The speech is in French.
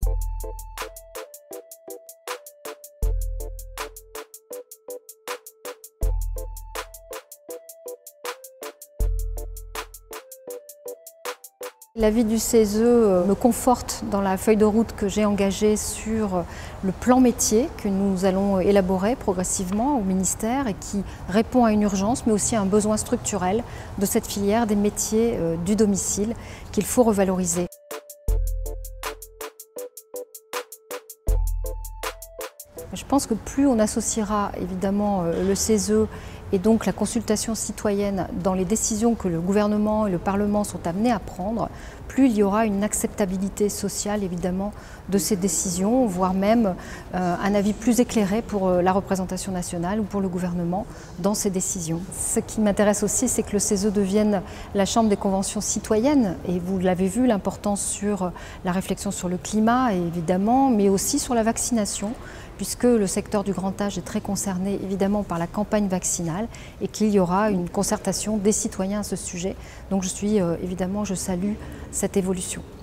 L'avis du CESE me conforte dans la feuille de route que j'ai engagée sur le plan métier que nous allons élaborer progressivement au ministère et qui répond à une urgence mais aussi à un besoin structurel de cette filière des métiers du domicile qu'il faut revaloriser. Je pense que plus on associera évidemment le CESE et donc la consultation citoyenne dans les décisions que le gouvernement et le Parlement sont amenés à prendre, plus il y aura une acceptabilité sociale évidemment de ces décisions, voire même un avis plus éclairé pour la représentation nationale ou pour le gouvernement dans ces décisions. Ce qui m'intéresse aussi, c'est que le CESE devienne la chambre des conventions citoyennes, et vous l'avez vu, l'importance sur la réflexion sur le climat évidemment, mais aussi sur la vaccination, puisque le secteur du grand âge est très concerné évidemment par la campagne vaccinale et qu'il y aura une concertation des citoyens à ce sujet. Donc je salue cette évolution.